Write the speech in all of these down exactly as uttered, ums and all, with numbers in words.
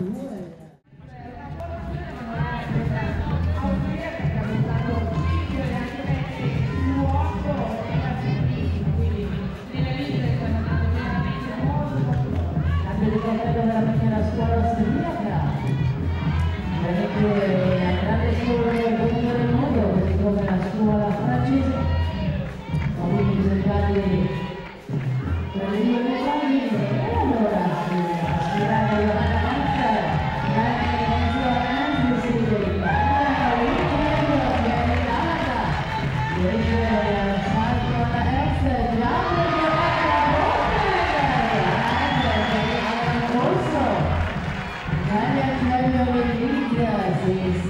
Duel. Della macchina scuola austriaca, veramente la grande scuola del mondo, così come la scuola francese, ma quindi riservati per le due medaglie. E allora aspirare alla vacanza, grande attenzione, si dedica a riesce al salto alla est, già is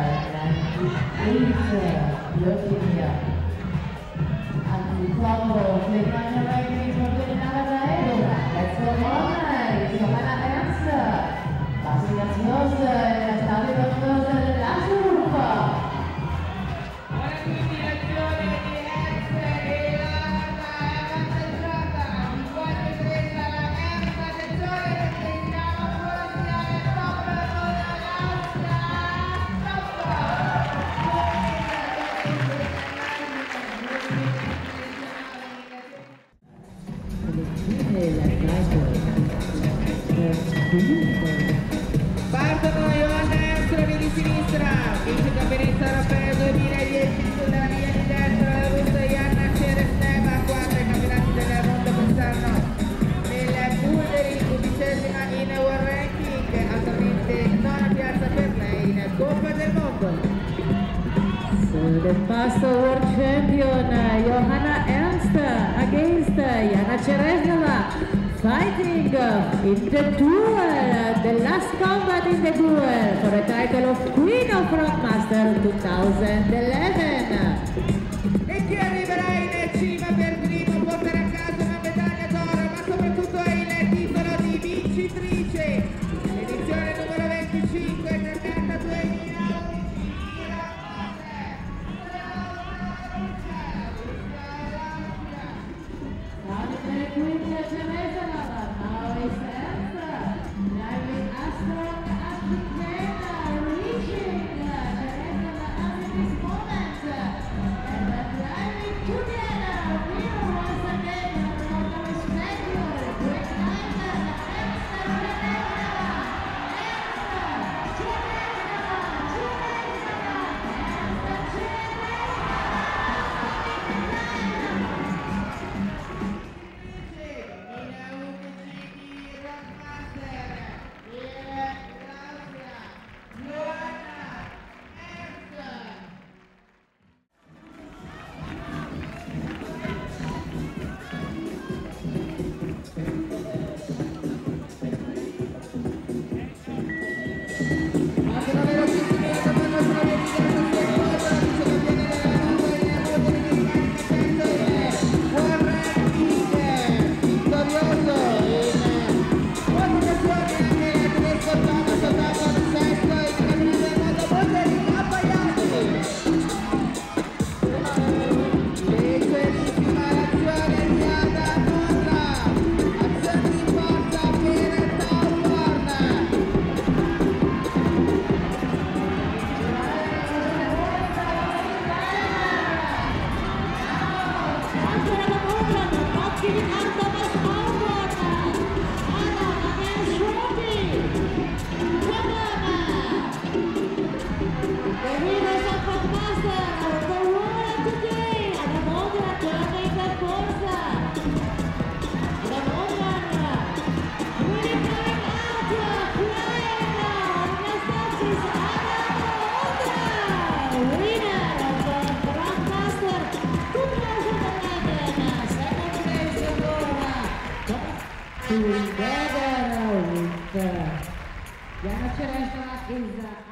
ninety-eight Lotinia. And we follow the final rankings for the Canada. Let's go on. Johanna Ernst. Clasificazione della stadio quattro della Gruppa. Ora quindi l'azione di Ernst e la avanzata. In qualche presa la Ernst, attenzione perché stiamo forse al top dell'Austria. Partono Johanna Ernst di sinistra, vice campionessa europea duemiladieci sulla linea di destra la russa Yana Cheresteva, quarta ai campionati del mondo quest'anno nel Bulgari, undicesima in World Ranking, attualmente nona piazza per lei in Coppa del Mondo. So the past world champion Johanna Ernst against Yana Cheresteva. Fighting in the duel, the last combat in the duel for the title of Queen of Rockmaster twenty eleven. E chi arriverà in cima per primo porterà a casa una medaglia d'oro, ma soprattutto il titolo di vincitrice. Edizione numero venticinque, trenta duemila. Together with Yana Cheresteva is